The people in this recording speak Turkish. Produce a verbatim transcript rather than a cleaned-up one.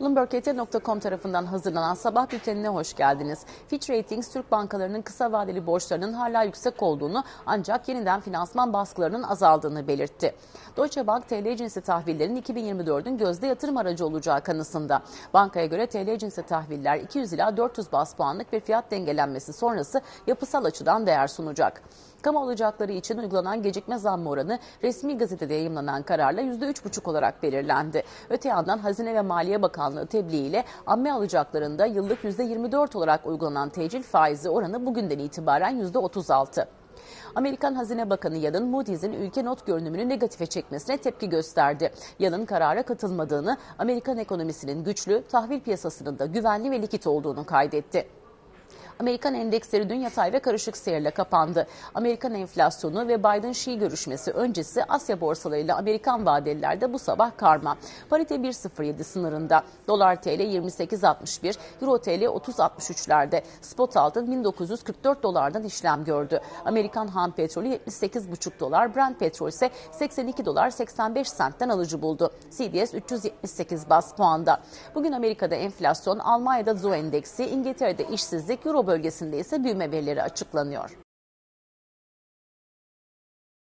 Bloomberg T T nokta com tarafından hazırlanan sabah bültenine hoş geldiniz. Fitch Ratings, Türk bankalarının kısa vadeli borçlarının hala yüksek olduğunu ancak yeniden finansman baskılarının azaldığını belirtti. Deutsche Bank, T L cinsi tahvillerin iki bin yirmi dördün gözde yatırım aracı olacağı kanısında. Bankaya göre T L cinsi tahviller iki yüz ila dört yüz baz puanlık bir fiyat dengelenmesi sonrası yapısal açıdan değer sunacak. Kamu alacakları için uygulanan gecikme zammı oranı resmi gazetede yayımlanan kararla yüzde üç buçuk olarak belirlendi. Öte yandan Hazine ve Maliye Bakanlığı tebliğiyle amme alacaklarında yıllık yüzde yirmi dört olarak uygulanan tecil faizi oranı bugünden itibaren yüzde otuz altı. Amerikan Hazine Bakanı Yalın, Moody's'in ülke not görünümünü negatife çekmesine tepki gösterdi. Yalın karara katılmadığını, Amerikan ekonomisinin güçlü, tahvil piyasasının da güvenli ve likit olduğunu kaydetti. Amerikan endeksleri dün yatay ve karışık seyirle kapandı. Amerikan enflasyonu ve Biden-Xi görüşmesi öncesi Asya borsalarıyla Amerikan vadelilerde bu sabah karma. Parite bir nokta sıfır yedi sınırında. Dolar T L yirmi sekiz altmış bir, Euro T L otuz altmış üçlerde. Spot altın bin dokuz yüz kırk dört dolardan işlem gördü. Amerikan ham petrolü yetmiş sekiz buçuk dolar, Brent petrol ise seksen iki dolar seksen beş sentten alıcı buldu. C D S üç yüz yetmiş sekiz baz puanda. Bugün Amerika'da enflasyon, Almanya'da Z O E endeksi, İngiltere'de işsizlik, Euro bölgesinde ise büyüme verileri açıklanıyor.